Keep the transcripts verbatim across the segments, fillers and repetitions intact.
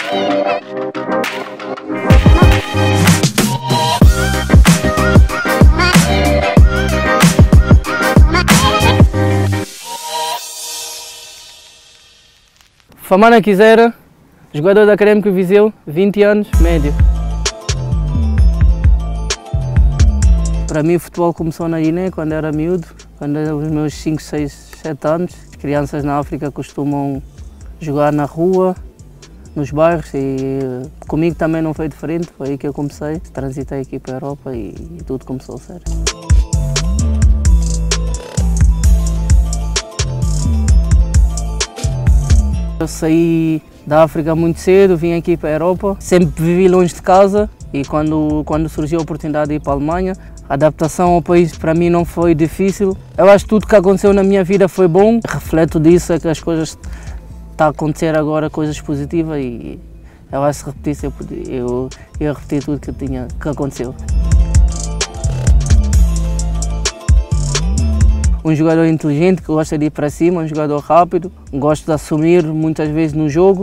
Famana Quisera, jogador da Académico Viseu, vinte anos, médio. Para mim o futebol começou na Guiné, quando era miúdo, quando era os meus cinco, seis, sete anos. As crianças na África costumam jogar na rua, nos bairros, e comigo também não foi diferente, foi aí que eu comecei. Transitei aqui para a Europa e, e tudo começou a ser. Eu saí da África muito cedo, vim aqui para a Europa, sempre vivi longe de casa e quando, quando surgiu a oportunidade de ir para a Alemanha, a adaptação ao país para mim não foi difícil. Eu acho que tudo que aconteceu na minha vida foi bom, refleto disso, é que as coisas estão a acontecer agora, coisas positivas, e eu acho que se repetisse eu, eu, eu repeti tudo que, tinha, que aconteceu. Um jogador inteligente que gosta de ir para cima, um jogador rápido, gosta de assumir muitas vezes no jogo.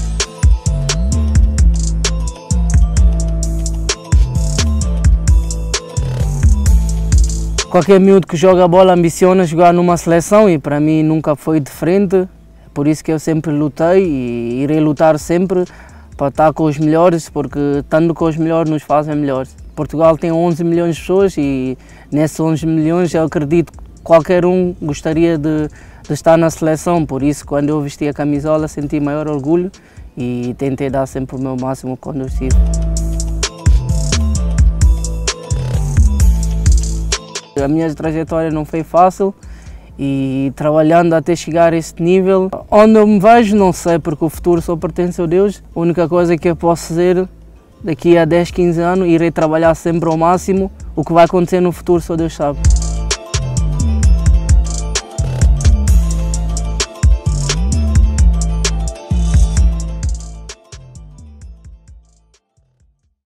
Qualquer miúdo que joga bola ambiciona jogar numa seleção e para mim nunca foi diferente. Por isso que eu sempre lutei e irei lutar sempre para estar com os melhores, porque estando com os melhores nos fazem melhores. Portugal tem onze milhões de pessoas e nesses onze milhões eu acredito que qualquer um gostaria de, de estar na seleção, por isso quando eu vesti a camisola senti maior orgulho e tentei dar sempre o meu máximo quando eu estive. A minha trajetória não foi fácil e trabalhando até chegar a este nível, onde eu me vejo não sei, porque o futuro só pertence a Deus. A única coisa que eu posso dizer, daqui a dez, quinze anos irei trabalhar sempre ao máximo, o que vai acontecer no futuro só Deus sabe.